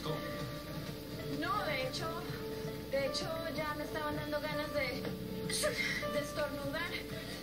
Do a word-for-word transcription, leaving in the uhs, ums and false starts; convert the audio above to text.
gustó. No, de hecho, de hecho ya me estaban dando ganas de, de estornudar.